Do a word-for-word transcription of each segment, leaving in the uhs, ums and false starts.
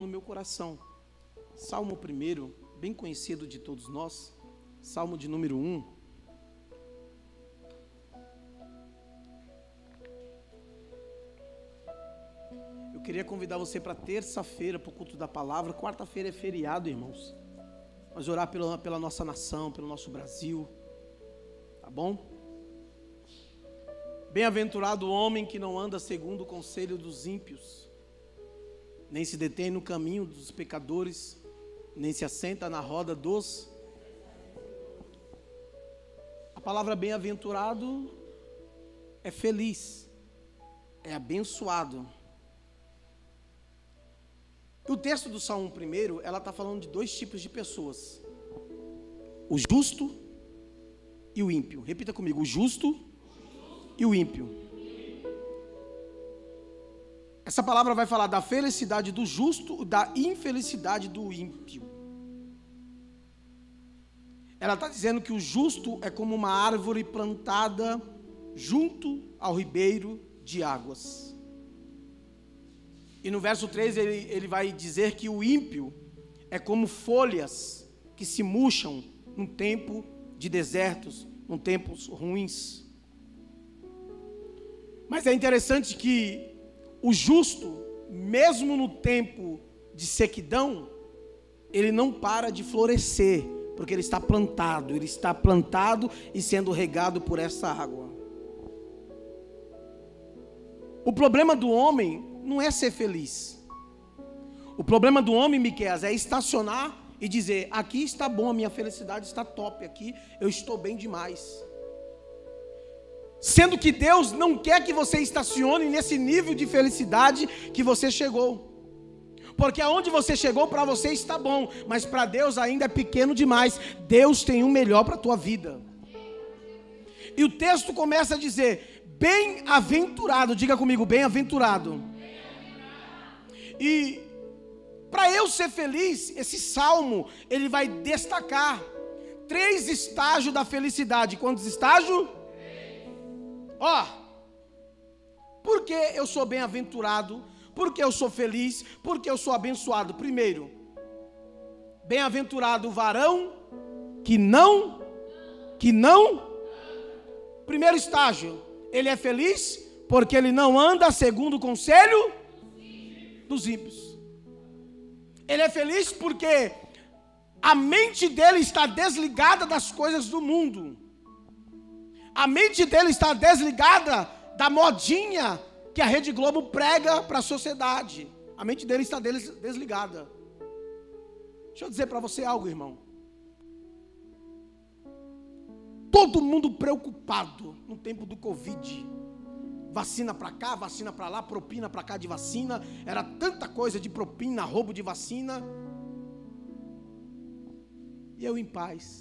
no meu coração. Salmo primeiro, bem conhecido de todos nós, Salmo de número um. Eu queria convidar você para terça-feira, para o culto da palavra. Quarta-feira é feriado, irmãos. Nós orar pela, pela nossa nação, pelo nosso Brasil, tá bom? Bem-aventurado o homem que não anda segundo o conselho dos ímpios, nem se detém no caminho dos pecadores, nem se assenta na roda dos... A palavra bem-aventurado é feliz, é abençoado. O texto do Salmo primeiro, ela está falando de dois tipos de pessoas: o justo e o ímpio. Repita comigo: o justo e o ímpio. Essa palavra vai falar da felicidade do justo, da infelicidade do ímpio. Ela está dizendo que o justo é como uma árvore plantada junto ao ribeiro de águas. E no verso três ele, ele vai dizer que o ímpio é como folhas que se murcham num tempo de desertos, num tempos ruins. Mas é interessante que o justo, mesmo no tempo de sequidão, ele não para de florescer, porque ele está plantado, ele está plantado e sendo regado por essa água. O problema do homem não é ser feliz. O problema do homem, Miqueias, é estacionar e dizer: aqui está bom, a minha felicidade está top, aqui eu estou bem demais. Sendo que Deus não quer que você estacione nesse nível de felicidade que você chegou. Porque aonde você chegou para você está bom, mas para Deus ainda é pequeno demais. Deus tem o melhor para a tua vida. E o texto começa a dizer: bem-aventurado, diga comigo, bem-aventurado. E para eu ser feliz, esse salmo, ele vai destacar três estágios da felicidade. Quantos estágios? Ó, por que eu sou bem-aventurado? Por que eu sou feliz? Por que eu sou abençoado? Primeiro, bem-aventurado o varão que não, que não, primeiro estágio, ele é feliz porque ele não anda segundo o conselho dos ímpios. Ele é feliz porque a mente dele está desligada das coisas do mundo. A mente dele está desligada da modinha que a Rede Globo prega para a sociedade. A mente dele está desligada. Deixa eu dizer para você algo, irmão. Todo mundo preocupado no tempo do Covid. Vacina para cá, vacina para lá, propina para cá de vacina. Era tanta coisa de propina, roubo de vacina. E eu em paz.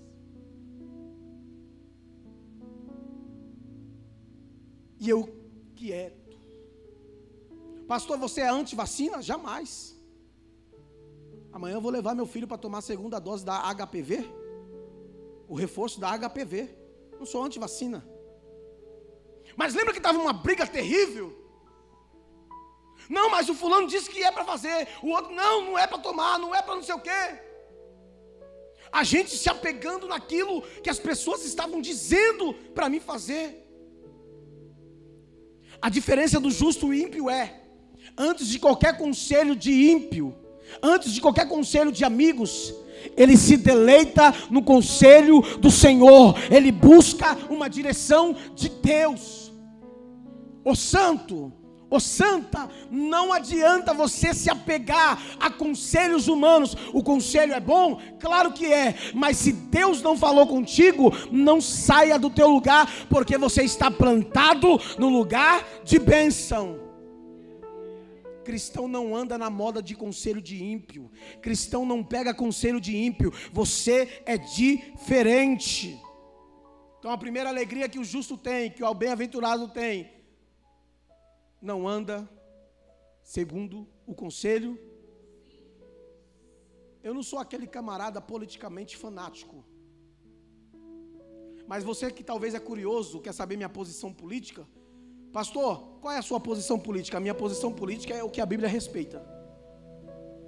E eu quieto. Pastor, você é anti-vacina? Jamais. Amanhã eu vou levar meu filho para tomar a segunda dose da H P V. O reforço da H P V. Não sou anti-vacina. Mas lembra que estava uma briga terrível? Não, mas o fulano disse que é para fazer. O outro, não, não é para tomar, não é para não sei o quê. A gente se apegando naquilo que as pessoas estavam dizendo para mim fazer. A diferença do justo e ímpio é: antes de qualquer conselho de ímpio, antes de qualquer conselho de amigos, ele se deleita no conselho do Senhor. Ele busca uma direção de Deus. Ô santo, ô santa, não adianta você se apegar a conselhos humanos. O conselho é bom? Claro que é. Mas se Deus não falou contigo, não saia do teu lugar, porque você está plantado no lugar de bênção. Cristão não anda na moda de conselho de ímpio. Cristão não pega conselho de ímpio. Você é diferente. Então a primeira alegria que o justo tem, que o bem-aventurado tem, não anda segundo o conselho. Eu não sou aquele camarada politicamente fanático. Mas você que talvez é curioso, quer saber minha posição política, pastor, qual é a sua posição política? A minha posição política é o que a Bíblia respeita.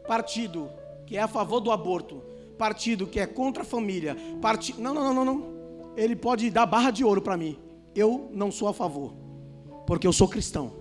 partido que é a favor do aborto, partido que é contra a família, partido... não, não, não, não, ele pode dar barra de ouro para mim, eu não sou a favor, porque eu sou cristão.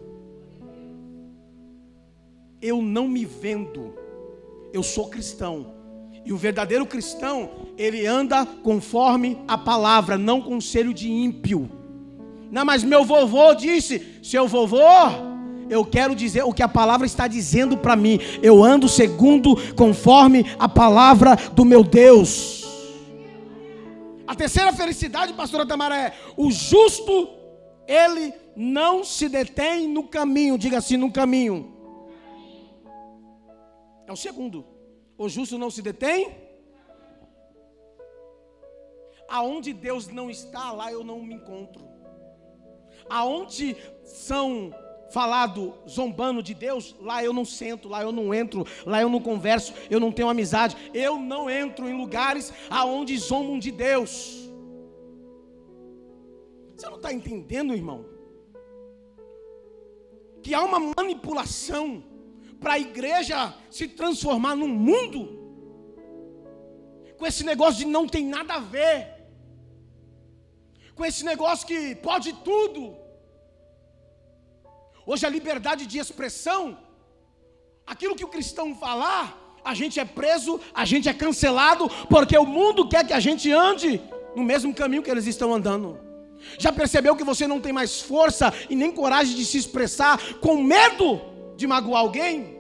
Eu não me vendo, eu sou cristão. E o verdadeiro cristão, ele anda conforme a palavra, não conselho de ímpio. Não, mas meu vovô disse, seu vovô, eu quero dizer o que a palavra está dizendo para mim. Eu ando segundo, conforme a palavra do meu Deus. A terceira felicidade, pastora Tamara, é: o justo, ele não se detém no caminho. Diga assim, no caminho. É o segundo. O justo não se detém. Aonde Deus não está, lá eu não me encontro. Aonde são falado zombando de Deus, lá eu não sento, lá eu não entro, lá eu não converso, eu não tenho amizade. Eu não entro em lugares aonde zombam de Deus. Você não está entendendo, irmão? Que há uma manipulação para a igreja se transformar num mundo com esse negócio de não tem nada a ver, com esse negócio que pode tudo. Hoje a liberdade de expressão, aquilo que o cristão falar, a gente é preso, a gente é cancelado, porque o mundo quer que a gente ande no mesmo caminho que eles estão andando. Já percebeu que você não tem mais força e nem coragem de se expressar com medo de magoar alguém?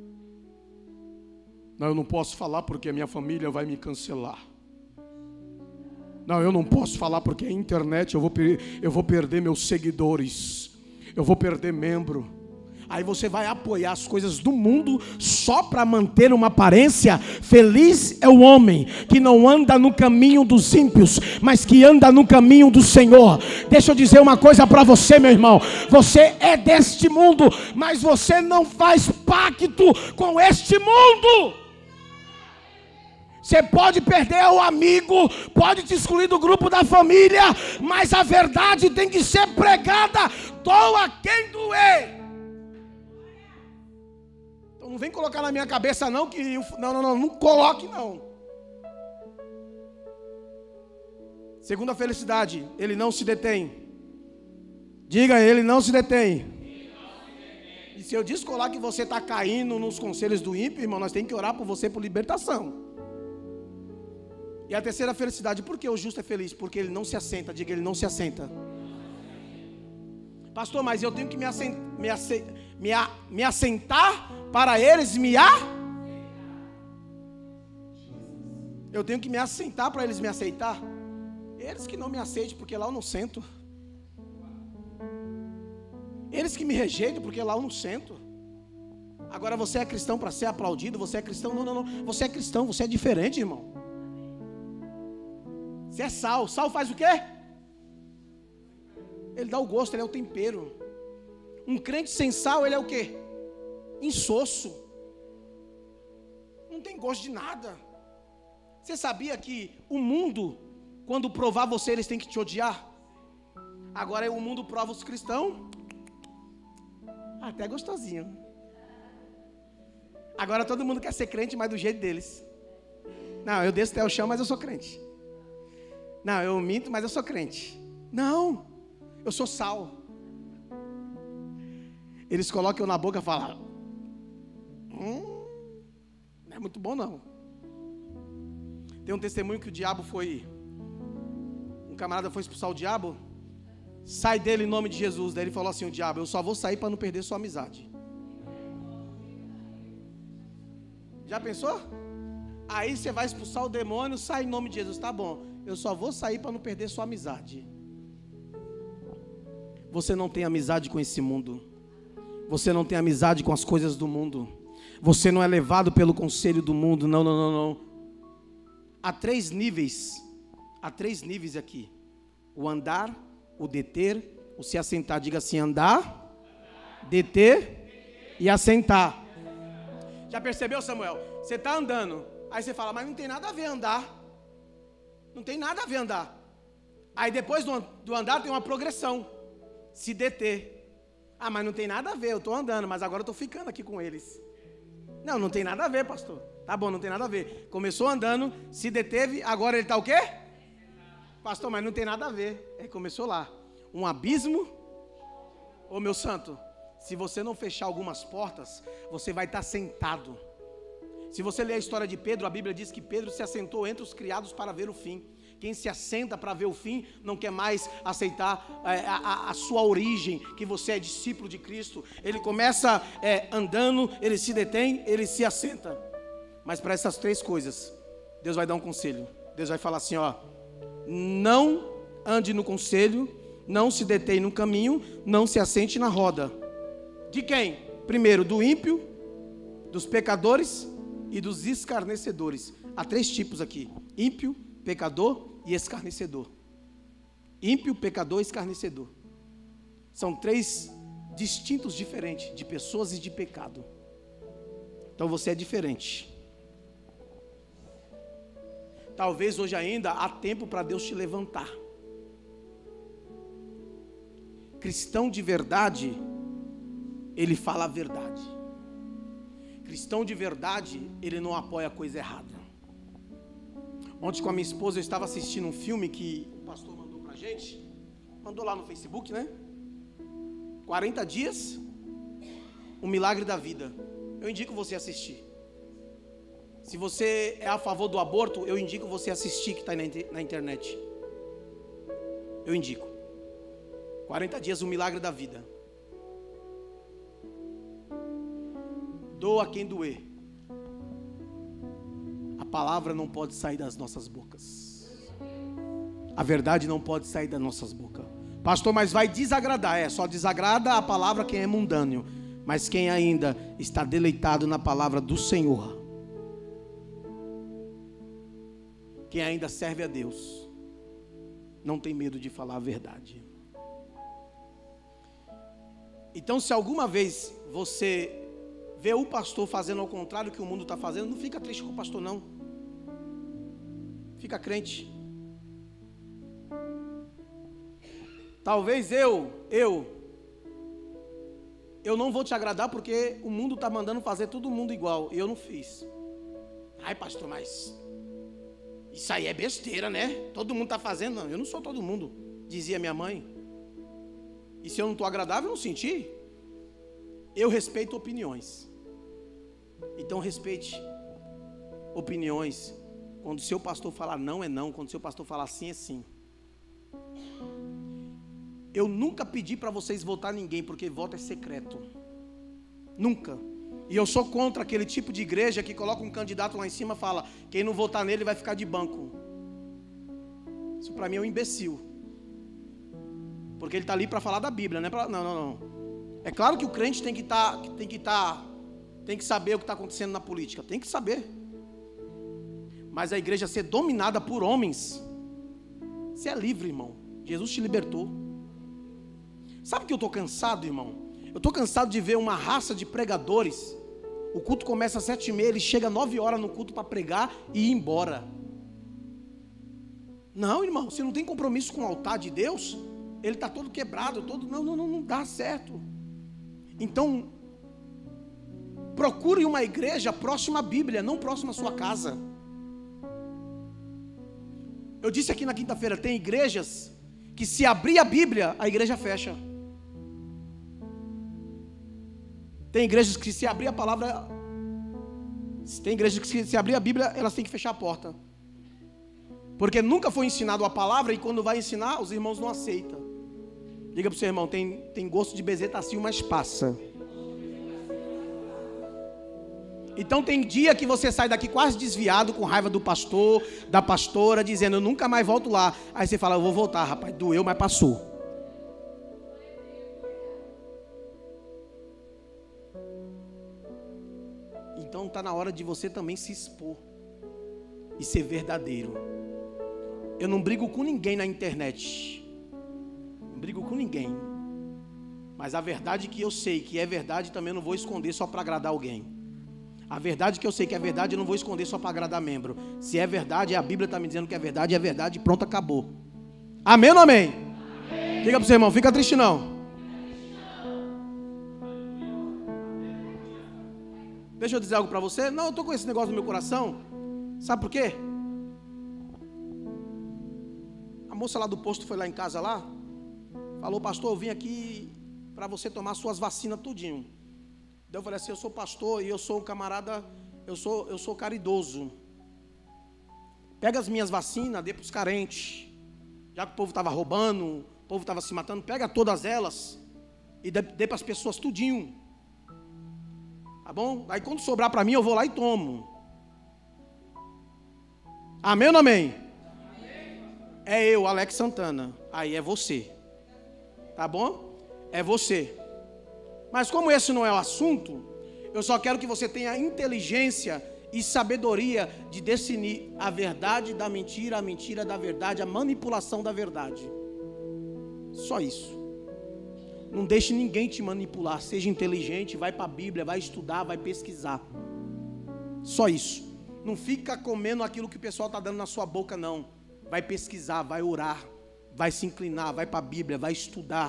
Não, eu não posso falar porque a minha família vai me cancelar. Não, eu não posso falar porque a internet eu vou, eu vou perder meus seguidores, eu vou perder membro. Aí você vai apoiar as coisas do mundo só para manter uma aparência. Feliz é o homem que não anda no caminho dos ímpios, mas que anda no caminho do Senhor. Deixa eu dizer uma coisa para você, meu irmão. Você é deste mundo, mas você não faz pacto com este mundo. Você pode perder o amigo, pode te excluir do grupo da família, mas a verdade tem que ser pregada, doa quem doer. Então não vem colocar na minha cabeça não que... Eu, não, não, não, não coloque não. Segunda felicidade, ele não se detém. Diga, ele não se detém. E se eu descolar que você está caindo nos conselhos do ímpio, irmão, nós temos que orar por você por libertação. E a terceira felicidade, por que o justo é feliz? Porque ele não se assenta. Diga, ele não se assenta. Pastor, mas eu tenho que me, assent, me, assent, me, a, me assentar para eles me a... Eu tenho que me assentar para eles me aceitar. Eles que não me aceitem, porque lá eu não sento. Eles que me rejeitam, porque lá eu não sento. Agora você é cristão para ser aplaudido, você é cristão, não, não, não. Você é cristão, você é diferente, irmão. Você é sal, sal faz o quê? Ele dá o gosto, ele é o tempero. Um crente sem sal, ele é o quê? Insosso. Não tem gosto de nada. Você sabia que o mundo, quando provar você, eles têm que te odiar? Agora o mundo prova os cristãos, até gostosinho. Agora todo mundo quer ser crente, mas do jeito deles. Não, eu desço até o chão, mas eu sou crente. Não, eu minto, mas eu sou crente. Não, eu sou sal. Eles colocam na boca e falam: Hum, não é muito bom não. Tem um testemunho que o diabo foi... Um camarada foi expulsar o diabo. Sai dele em nome de Jesus. Daí ele falou assim, o diabo: eu só vou sair para não perder sua amizade. Já pensou? Aí você vai expulsar o demônio, sai em nome de Jesus. Tá bom, eu só vou sair para não perder sua amizade. Você não tem amizade com esse mundo. Você não tem amizade com as coisas do mundo. Você não é levado pelo conselho do mundo. Não, não, não, não. Há três níveis. Há três níveis aqui: o andar, o deter, o se assentar. Diga assim: andar, deter e assentar. Já percebeu, Samuel? Você está andando, aí você fala: mas não tem nada a ver andar. Não tem nada a ver andar. Aí depois do, do andar tem uma progressão: se deter. Ah, mas não tem nada a ver, eu estou andando, mas agora eu estou ficando aqui com eles. Não, não tem nada a ver, pastor. Tá bom, não tem nada a ver. Começou andando, se deteve, agora ele está o quê? Pastor, mas não tem nada a ver. Ele começou lá. Um abismo. Ô meu santo, se você não fechar algumas portas, você vai estar sentado. Se você ler a história de Pedro, a Bíblia diz que Pedro se assentou entre os criados para ver o fim. Quem se assenta para ver o fim, não quer mais aceitar é, a, a, a sua origem, que você é discípulo de Cristo. Ele começa é, andando, ele se detém, ele se assenta. Mas para essas três coisas, Deus vai dar um conselho. Deus vai falar assim, ó, não ande no conselho, não se detém no caminho, não se assente na roda. De quem? Primeiro, do ímpio, dos pecadores e dos escarnecedores. Há três tipos aqui: ímpio, pecador e escarnecedor. Ímpio, pecador e escarnecedor. São três distintos diferentes de pessoas e de pecado. Então você é diferente. Talvez hoje ainda há tempo para Deus te levantar. Cristão de verdade, ele fala a verdade. Cristão de verdade, ele não apoia a coisa errada. Ontem com a minha esposa eu estava assistindo um filme que o pastor mandou pra gente. Mandou lá no Facebook, né? quarenta dias, um milagre da vida. Eu indico você assistir. Se você é a favor do aborto, eu indico você assistir, que está aí na internet. Eu indico. quarenta dias, um milagre da vida. Doa quem doer. A palavra não pode sair das nossas bocas. A verdade não pode sair das nossas bocas. Pastor, mas vai desagradar. É, só desagrada a palavra quem é mundâneo. Mas quem ainda está deleitado na palavra do Senhor, quem ainda serve a Deus, não tem medo de falar a verdade. Então, se alguma vez você vê o pastor fazendo ao contrário do que o mundo está fazendo, não fica triste com o pastor, não. Fica crente. Talvez eu, eu, eu não vou te agradar porque o mundo está mandando fazer todo mundo igual, e eu não fiz. Ai, pastor, mas isso aí é besteira, né? Todo mundo está fazendo. Não, eu não sou todo mundo, dizia minha mãe. E se eu não estou agradável, eu não senti. Eu respeito opiniões. Então respeite opiniões. Quando o seu pastor falar não, é não. Quando o seu pastor falar sim, é sim. Eu nunca pedi para vocês votar ninguém, porque voto é secreto. Nunca. E eu sou contra aquele tipo de igreja que coloca um candidato lá em cima e fala: quem não votar nele vai ficar de banco. Isso para mim é um imbecil. Porque ele está ali para falar da Bíblia, né? Não, não, não. É claro que o crente tem que estar, tem que estar, tem que saber o que está acontecendo na política. Tem que saber. Mas a igreja ser dominada por homens, você é livre, irmão. Jesus te libertou. Sabe que eu estou cansado, irmão? Eu estou cansado de ver uma raça de pregadores. O culto começa às sete e meia, ele chega às nove horas no culto para pregar e ir embora. Não, irmão, você não tem compromisso com o altar de Deus, ele está todo quebrado, todo, não, não, não, não dá certo. Então, procure uma igreja próxima à Bíblia, não próxima à sua casa. Eu disse aqui na quinta-feira, tem igrejas que se abrir a Bíblia, a igreja fecha. Tem igrejas que se abrir a palavra, tem igrejas que se abrir a Bíblia, elas têm que fechar a porta. Porque nunca foi ensinado a palavra e quando vai ensinar, os irmãos não aceitam. Diga para o seu irmão, tem, tem gosto de bezetacil, mas passa. Então tem dia que você sai daqui quase desviado, com raiva do pastor, da pastora, dizendo, eu nunca mais volto lá. Aí você fala, eu vou voltar, rapaz, doeu, mas passou. Então está na hora de você também se expor e ser verdadeiro. Eu não brigo com ninguém na internet. Não brigo com ninguém. Mas a verdade que eu sei que é verdade, também não vou esconder só para agradar alguém. A verdade que eu sei que é verdade, eu não vou esconder só para agradar membro. Se é verdade, a Bíblia está me dizendo que é verdade, é verdade, pronto, acabou. Amém ou não amém? Amém. Diga para o seu irmão, fica triste não. Deixa eu dizer algo para você. Não, eu estou com esse negócio no meu coração. Sabe por quê? A moça lá do posto foi lá em casa lá. Falou, pastor, eu vim aqui para você tomar suas vacinas tudinho. Daí eu falei assim, eu sou pastor e eu sou um camarada, eu sou, eu sou caridoso. Pega as minhas vacinas, dê para os carentes. Já que o povo estava roubando, o povo estava se matando, pega todas elas e dê, dê para as pessoas tudinho. Tá bom? Aí quando sobrar para mim, eu vou lá e tomo. Amém ou não amém? É eu, Alex Santana. Aí é você. Tá bom? É você. Mas como esse não é o assunto, eu só quero que você tenha inteligência e sabedoria de discernir a verdade da mentira, a mentira da verdade, a manipulação da verdade. Só isso. Não deixe ninguém te manipular. Seja inteligente, vai para a Bíblia, vai estudar, vai pesquisar. Só isso. Não fica comendo aquilo que o pessoal está dando na sua boca, não. Vai pesquisar, vai orar, vai se inclinar, vai para a Bíblia, vai estudar.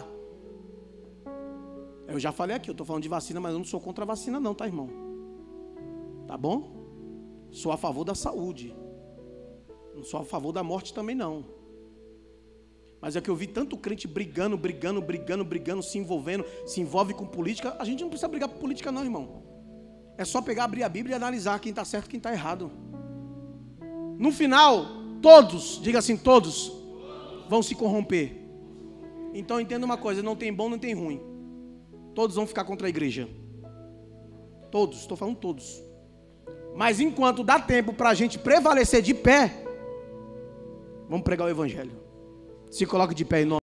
Eu já falei aqui, eu estou falando de vacina, mas eu não sou contra a vacina não, tá, irmão? Tá bom? Sou a favor da saúde. Não sou a favor da morte também não. Mas é que eu vi tanto crente brigando, brigando, brigando, brigando, se envolvendo, se envolve com política. A gente não precisa brigar por política não, irmão. É só pegar, abrir a Bíblia e analisar quem está certo e quem está errado. No final, todos, diga assim, todos, vão se corromper. Então entenda uma coisa, não tem bom, não tem ruim. Todos vão ficar contra a igreja. Todos, estou falando todos. Mas enquanto dá tempo para a gente prevalecer de pé, vamos pregar o evangelho. Se coloque de pé em nome.